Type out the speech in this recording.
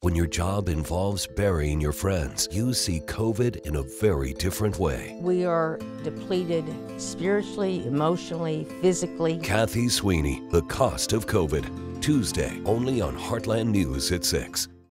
When your job involves burying your friends, you see COVID in a very different way. We are depleted spiritually, emotionally, physically. Kathy Sweeney, The Cost of COVID. Tuesday, only on Heartland News at 6.